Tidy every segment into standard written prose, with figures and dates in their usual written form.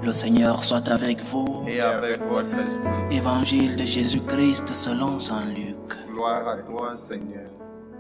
Le Seigneur soit avec vous. Et avec votre esprit. Évangile de Jésus-Christ selon saint Luc. Gloire à toi, Seigneur.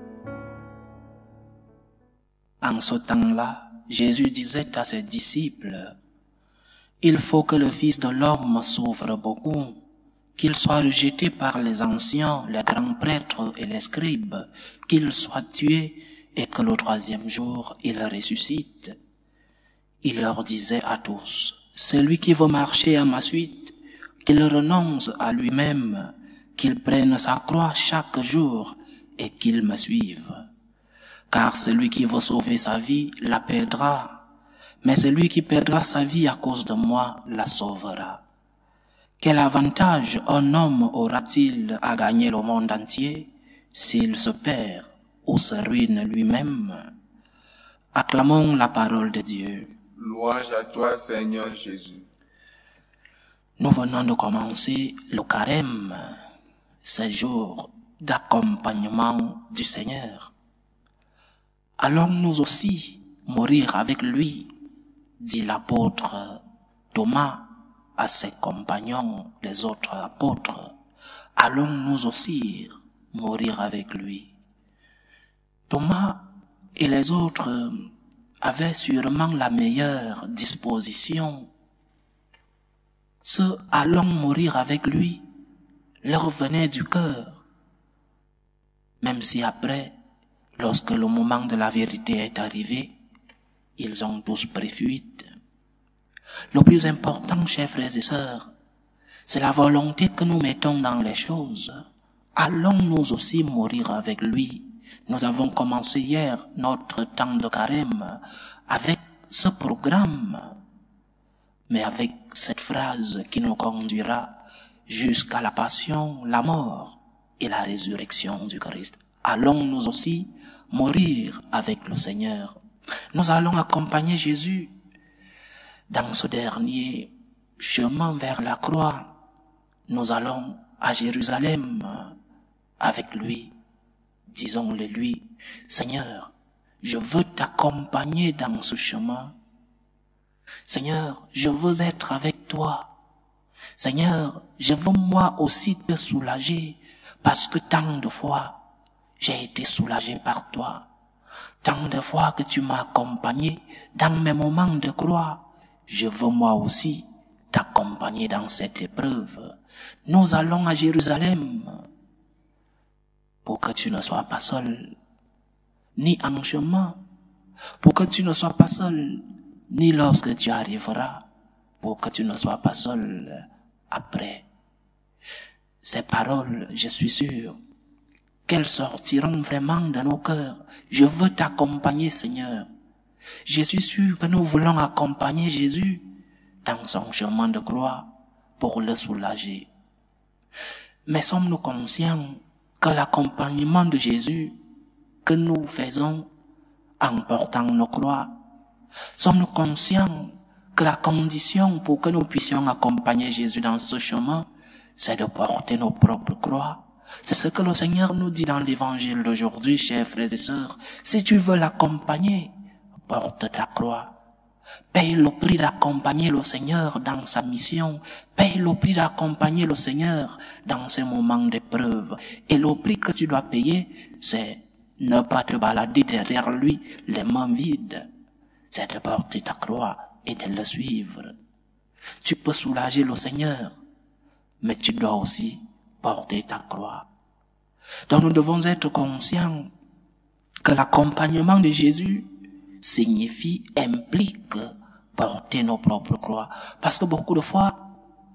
En ce temps-là, Jésus disait à ses disciples, « Il faut que le Fils de l'homme souffre beaucoup, qu'il soit rejeté par les anciens, les grands prêtres et les scribes, qu'il soit tué et que le troisième jour il ressuscite. » Il leur disait à tous, « Celui qui veut marcher à ma suite, qu'il renonce à lui-même, qu'il prenne sa croix chaque jour et qu'il me suive. Car celui qui veut sauver sa vie la perdra, mais celui qui perdra sa vie à cause de moi la sauvera. Quel avantage un homme aura-t-il à gagner le monde entier s'il se perd ou se ruine lui-même? » Acclamons la parole de Dieu. Louange à toi, Seigneur Jésus. Nous venons de commencer le carême, ce jour d'accompagnement du Seigneur. Allons-nous aussi mourir avec lui, dit l'apôtre Thomas à ses compagnons, les autres apôtres. Allons-nous aussi mourir avec lui. Thomas et les autres avaient sûrement la meilleure disposition. Ce « allons mourir avec lui » leur venait du cœur. Même si après, lorsque le moment de la vérité est arrivé, ils ont tous pris fuite. Le plus important, chers frères et sœurs, c'est la volonté que nous mettons dans les choses. Allons-nous aussi mourir avec lui? Nous avons commencé hier notre temps de carême avec ce programme, mais avec cette phrase qui nous conduira jusqu'à la passion, la mort et la résurrection du Christ. Allons-nous aussi mourir avec le Seigneur? Nous allons accompagner Jésus dans ce dernier chemin vers la croix. Nous allons à Jérusalem avec lui. Disons-le lui, « Seigneur, je veux t'accompagner dans ce chemin. Seigneur, je veux être avec toi. Seigneur, je veux moi aussi te soulager parce que tant de fois, j'ai été soulagé par toi. Tant de fois que tu m'as accompagné dans mes moments de croix, je veux moi aussi t'accompagner dans cette épreuve. Nous allons à Jérusalem pour que tu ne sois pas seul, ni en chemin, pour que tu ne sois pas seul, ni lorsque tu arriveras, pour que tu ne sois pas seul après. » Ces paroles, je suis sûr qu'elles sortiront vraiment de nos cœurs. Je veux t'accompagner, Seigneur. Je suis sûr que nous voulons accompagner Jésus dans son chemin de croix pour le soulager. Mais sommes-nous conscients que l'accompagnement de Jésus que nous faisons en portant nos croix, sommes-nous conscients que la condition pour que nous puissions accompagner Jésus dans ce chemin, c'est de porter nos propres croix? C'est ce que le Seigneur nous dit dans l'évangile d'aujourd'hui, chers frères et sœurs. Si tu veux l'accompagner, porte ta croix. Paye le prix d'accompagner le Seigneur dans sa mission. Paye le prix d'accompagner le Seigneur dans ses moments d'épreuve. Et le prix que tu dois payer, c'est ne pas te balader derrière lui les mains vides. C'est de porter ta croix et de le suivre. Tu peux soulager le Seigneur, mais tu dois aussi porter ta croix. Donc nous devons être conscients que l'accompagnement de Jésus implique porter nos propres croix. Parce que beaucoup de fois,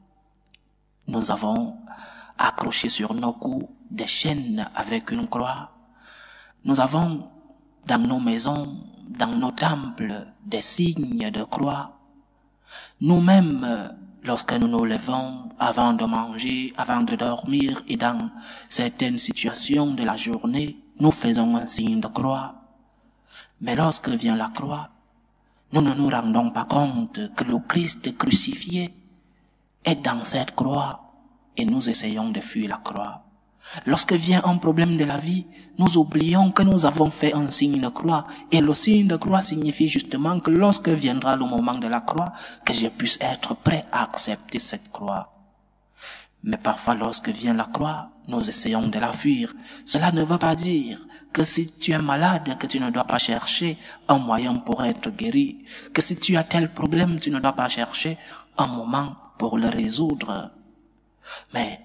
nous avons accroché sur nos cous des chaînes avec une croix. Nous avons dans nos maisons, dans nos temples, des signes de croix. Nous-mêmes, lorsque nous nous levons avant de manger, avant de dormir et dans certaines situations de la journée, nous faisons un signe de croix. Mais lorsque vient la croix, nous ne nous rendons pas compte que le Christ crucifié est dans cette croix et nous essayons de fuir la croix. Lorsque vient un problème de la vie, nous oublions que nous avons fait un signe de croix. Et le signe de croix signifie justement que lorsque viendra le moment de la croix, que je puisse être prêt à accepter cette croix. Mais parfois, lorsque vient la croix, nous essayons de la fuir. Cela ne veut pas dire que si tu es malade, que tu ne dois pas chercher un moyen pour être guéri. Que si tu as tel problème, tu ne dois pas chercher un moment pour le résoudre. Mais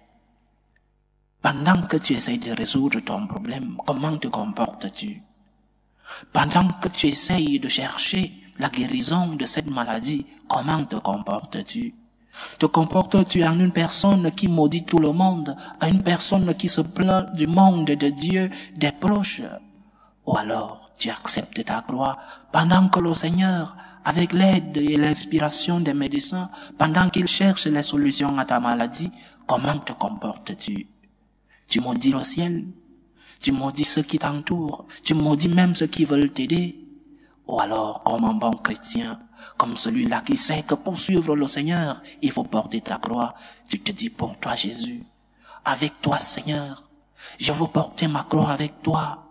pendant que tu essayes de résoudre ton problème, comment te comportes-tu? Pendant que tu essayes de chercher la guérison de cette maladie, comment te comportes-tu? Te comportes-tu en une personne qui maudit tout le monde, en une personne qui se plaint du monde, de Dieu, des proches? Ou alors tu acceptes ta croix pendant que le Seigneur, avec l'aide et l'inspiration des médecins, pendant qu'il cherche les solutions à ta maladie, comment te comportes-tu? Tu maudis le ciel, tu maudis ceux qui t'entourent, tu maudis même ceux qui veulent t'aider. Ou alors, comme un bon chrétien, comme celui-là qui sait que pour suivre le Seigneur, il faut porter ta croix, tu te dis pour toi Jésus, avec toi Seigneur, je veux porter ma croix avec toi.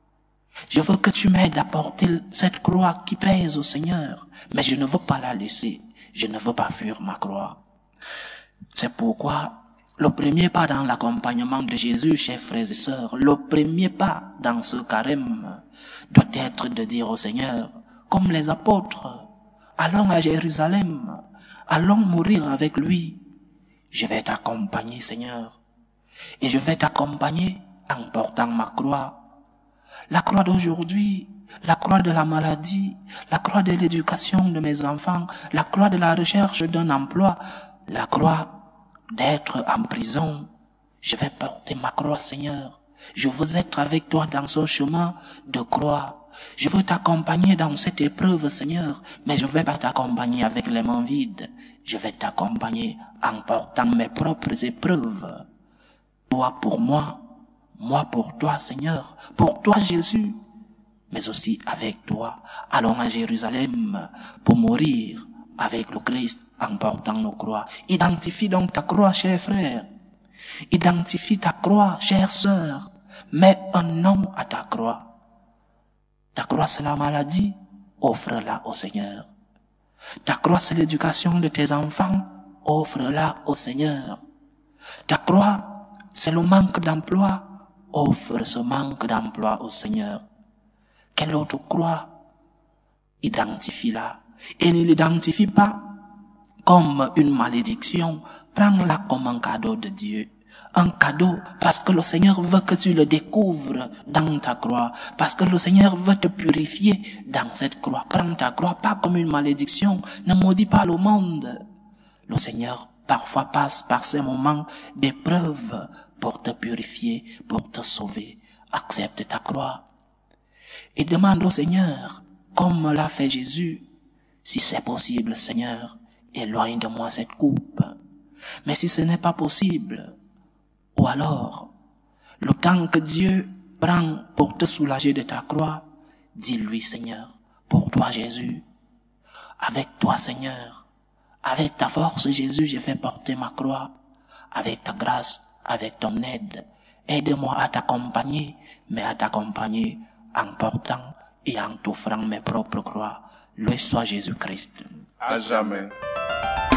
Je veux que tu m'aides à porter cette croix qui pèse au Seigneur, mais je ne veux pas la laisser, je ne veux pas fuir ma croix. C'est pourquoi le premier pas dans l'accompagnement de Jésus, chers frères et sœurs, le premier pas dans ce carême doit être de dire au Seigneur, comme les apôtres, allons à Jérusalem, allons mourir avec lui. Je vais t'accompagner, Seigneur, et je vais t'accompagner en portant ma croix. La croix d'aujourd'hui, la croix de la maladie, la croix de l'éducation de mes enfants, la croix de la recherche d'un emploi, la croix d'être en prison. Je vais porter ma croix, Seigneur. Je veux être avec toi dans ce chemin de croix. Je veux t'accompagner dans cette épreuve, Seigneur, mais je ne vais pas t'accompagner avec les mains vides. Je vais t'accompagner en portant mes propres épreuves. Toi pour moi pour toi, Seigneur, pour toi, Jésus, mais aussi avec toi. Allons à Jérusalem pour mourir avec le Christ en portant nos croix. Identifie donc ta croix, cher frère. Identifie ta croix, chère sœur. Mets un nom à ta croix. Ta croix, c'est la maladie. Offre-la au Seigneur. Ta croix, c'est l'éducation de tes enfants. Offre-la au Seigneur. Ta croix, c'est le manque d'emploi. Offre ce manque d'emploi au Seigneur. Quelle autre croix? Identifie-la. Et ne l'identifie pas comme une malédiction. Prends-la comme un cadeau de Dieu. Un cadeau parce que le Seigneur veut que tu le découvres dans ta croix. Parce que le Seigneur veut te purifier dans cette croix. Prends ta croix pas comme une malédiction. Ne maudis pas le monde. Le Seigneur parfois passe par ces moments d'épreuve pour te purifier, pour te sauver. Accepte ta croix. Et demande au Seigneur, comme l'a fait Jésus, si c'est possible, Seigneur, éloigne de moi cette coupe. Mais si ce n'est pas possible, ou alors, le temps que Dieu prend pour te soulager de ta croix, dis-lui, Seigneur, pour toi, Jésus, avec toi, Seigneur, avec ta force, Jésus, je vais porter ma croix, avec ta grâce, avec ton aide. Aide-moi à t'accompagner, mais à t'accompagner en portant et en t'offrant mes propres croix. Loué soit Jésus-Christ. À jamais.